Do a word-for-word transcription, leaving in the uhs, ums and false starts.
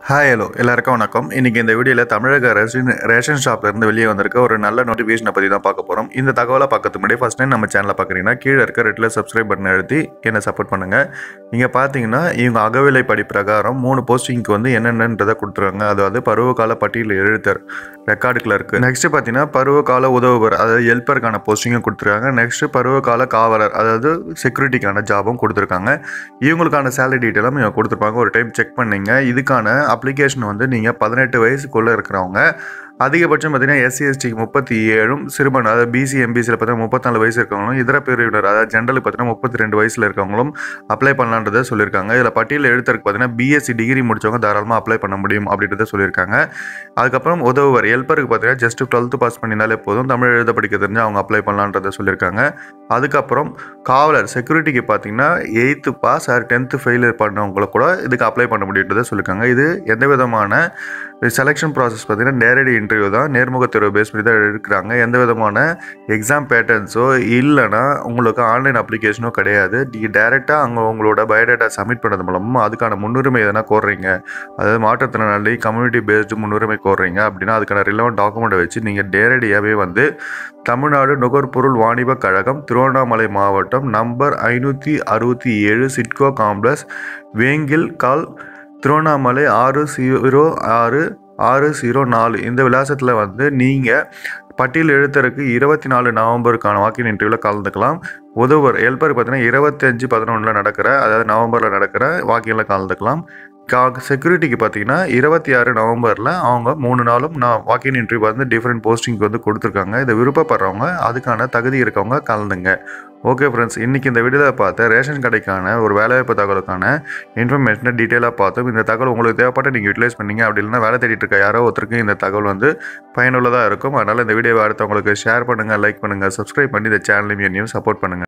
Hi hello எல்லாருக்கும் வணக்கம். இன்றைக்கி இந்த வீடியோவில் தமிழக ரேஷன் ரேஷன் ஷாப்லேருந்து வெளியே வந்திருக்க ஒரு நல்ல நோட்டிஃபிகேஷனை பற்றி தான் பார்க்க போகிறோம். இந்த தகவலை பார்க்கறதுக்கு முன்னாடி ஃபஸ்ட் டைம் நம்ம சேனலை பார்க்குறீங்கன்னா கீழே இருக்க ரெட்டில் சப்ஸ்கிரைப் பட்டன் அழுத்தி என்னை சப்போர்ட் பண்ணுங்கள். நீங்கள் பார்த்தீங்கன்னா இவங்க அகவிலை படி பிரகாரம் மூணு போஸ்டிங்க்கு வந்து என்னென்னன்றதை கொடுத்துருக்காங்க. அதாவது பருவகால பட்டியல் எழுத்தர் ரெக்கார்டு கிளர்க்கு, நெக்ஸ்ட்டு பார்த்தீங்கன்னா பருவகால உதவுவர் அதாவது ஹெல்ப்பருக்கான போஸ்டிங்கும் கொடுத்துருக்காங்க. நெக்ஸ்ட்டு பருவகால காவலர் அதாவது செக்யூரிட்டிக்கான ஜாபும் கொடுத்துருக்காங்க. இவங்களுக்கான சேலரி டீட்டெயிலும் இவங்க கொடுத்துருப்பாங்க. ஒரு டைம் செக் பண்ணிங்க. இதுக்கான அப்ளிகேஷன் வந்து நீங்கள் பதினெட்டு வயசுக்குள்ளே இருக்கிறவங்க, அதிகபட்சம் பார்த்தீங்கன்னா எஸ்சி எஸ்டிக்கு முப்பத்தி ஏழும், சிறுபான்மை அதாவது பிசி எம்பிசியில் பார்த்தீங்கன்னா முப்பத்தி நாலு வயசு இருக்கவங்களும், இதர பிரிவினர் அதாவது ஜென்ரலுக்கு பார்த்தீங்கன்னா முப்பத்தி ரெண்டு வயசில் இருக்கவங்களும் அப்ளை பண்ணலான்றதை சொல்லியிருக்காங்க. இதில் பட்டியல் எழுத்தருக்கு பார்த்தீங்கன்னா பிஎஸ்சி டிகிரி முடிச்சவங்க தாராளமாக அப்ளை பண்ண முடியும் அப்படின்றத சொல்லியிருக்காங்க. அதுக்கப்புறம் உதவுவர் ஹெல்ப்பருக்கு பார்த்தீங்கன்னா ஜஸ்ட் டுவெல்த்து பாஸ் பண்ணியிருந்தாலே போதும், தமிழ் எழுத படிக்க தெரிஞ்சு அவங்க அப்ளை பண்ணலான்றதை சொல்லியிருக்காங்க. அதுக்கப்புறம் காவலர் செக்யூரிட்டிக்கு பார்த்தீங்கன்னா eight pass or tenth fail பண்ணவங்களை கூட இதுக்கு அப்ளை பண்ண முடியுன்றதை சொல்லியிருக்காங்க. இது எந்த விதமான செலெக்ஷன் ப்ராசஸ் பார்த்தீங்கன்னா நேரடி இன்டர்வியூ தான், நேர்முக தேர்வு பேஸ் பண்ணி தான் எடுக்கிறாங்க. எந்த விதமான எக்ஸாம் பேட்டர்ன்ஸோ இல்லைனா உங்களுக்கு ஆன்லைன் அப்ளிகேஷனோ கிடையாது. நீங்கள் டேரெக்டாக அங்கே உங்களோட பயோடேட்டா சப்மிட் பண்ணுறது மூலமாக அதுக்கான முன்னுரிமை எதனா கோர்றீங்க, அதாவது மாற்றுத்திறனாளி கம்யூனிட்டி பேஸ்டு முன்னுரிமை கோர்றீங்க அப்படின்னா அதுக்கான ரிலவெண்ட் டாக்குமெண்ட்டை வச்சு நீங்கள் நேரடியாகவே வந்து தமிழ்நாடு நுகர்பொருள் வாணிப கழகம், திருவண்ணாமலை மாவட்டம், நம்பர் ஐநூற்றி அறுபத்தி ஏழு சிட்கோ காம்ப்ளெக்ஸ், வேங்கில் கால், திருவண்ணாமலை ஆறு ஜீரோ ஆறு ஆறு ஜீரோ நாலு இந்த விலாசத்தில் வந்து நீங்கள் பட்டியல் எழுத்தருக்கு இருபத்தி நாலு நவம்பருக்கான வாக்கின் இன்டர்வியூவில் கலந்துக்கலாம். உதவுவர் ஹெல்ப்பர் பார்த்தீங்கன்னா இருபத்தஞ்சு பதினொன்றில் நடக்கிற அதாவது நவம்பரில் நடக்கிற வாக்கியில் கலந்துக்கலாம். கா செக்யூரிட்டிக்கு பார்த்தீங்கன்னா இருபத்தி ஆறு நவம்பரில் அவங்க மூணு நாளும் நான் வாக்கின் இன்டர்வியூ வந்து டிஃப்ரெண்ட் போஸ்டிங்க்கு வந்து கொடுத்துருக்காங்க. இதை விருப்பப்படுறவங்க அதுக்கான தகுதி இருக்கவங்க கலந்துங்க. ஓகே ஃப்ரெண்ட்ஸ், இன்றைக்கி இந்த வீடியோவில் பார்த்த ரேஷன் கடைக்கான ஒரு வேலைவாய்ப்பு தகவலுக்கான இன்ஃபர்மேஷனை டீட்டெயிலாக பார்த்தோம். இந்த தகவல் உங்களுக்கு தேவைப்பட்ட நீங்கள் யூட்டிலைஸ் பண்ணிங்க. அப்படி இல்லைன்னா வேலை தேடிட்டு இருக்க யாரோ ஒருத்தருக்கு இந்த தகவல் வந்து பயனுள்ளதாக இருக்கும். அதனால் இந்த வீடியோவை அடுத்தவங்களுக்கு ஷேர் பண்ணுங்கள், லைக் பண்ணுங்கள், சப்ஸ்கிரைப் பண்ணி இந்த சேனலையும் என்னையும் சப்போர்ட் பண்ணுங்கள்.